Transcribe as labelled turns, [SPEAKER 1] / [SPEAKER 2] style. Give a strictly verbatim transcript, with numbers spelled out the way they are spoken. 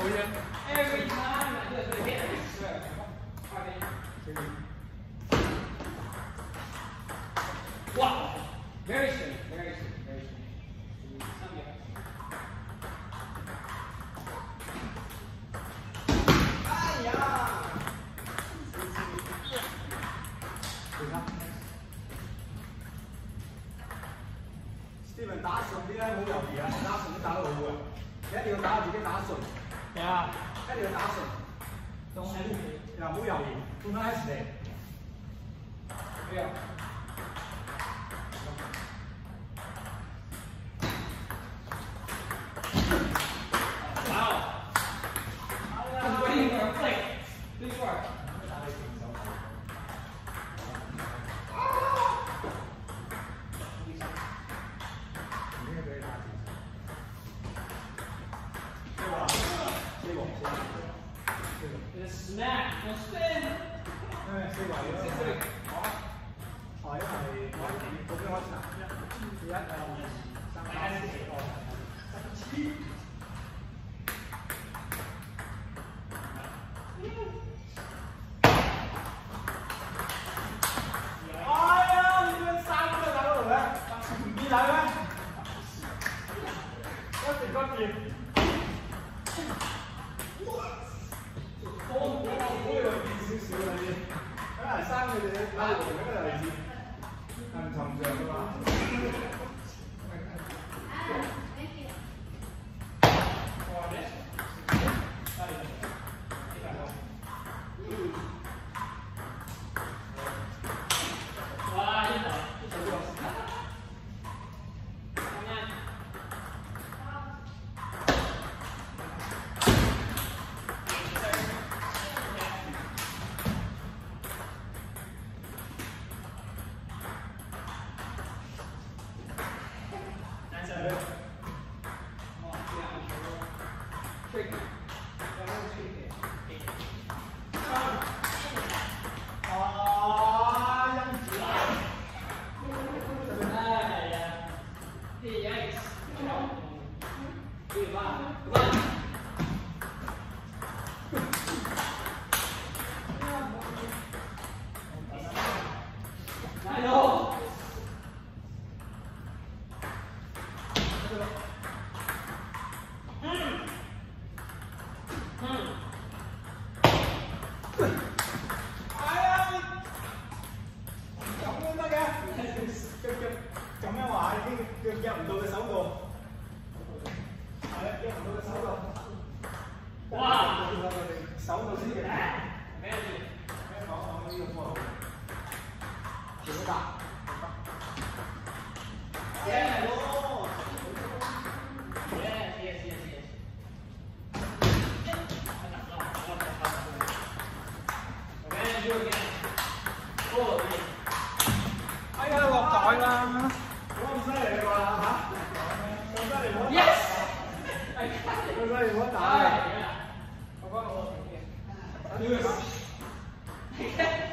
[SPEAKER 1] 冇嘢。
[SPEAKER 2] Every time I do it again, I swear. Wow! Very straight, very straight, very straight. Some yards.
[SPEAKER 1] 哎呀！對啦。Steven 打順啲咧好猶豫啊，打順都打得好嘅，你一定要打自己打順。係啊，一定要打順。don't hesitate，又唔好猶豫 ，don't hesitate。沒有。
[SPEAKER 2] Smack, no spin.
[SPEAKER 1] 誒，四圍咯。好，係因為我嗰邊開始啦。一、二、三、四、五、六、七。哎呀，你們三個打到嚟，你來咩？嗰時嗰時。我我我有見少少嗰啲，可能生佢哋打到嚟嗰個位置，係唔尋常㗎嘛。哎呀，落袋啦！咁犀利啩嚇？咁犀利唔好打！咁犀利唔好打！我幫我。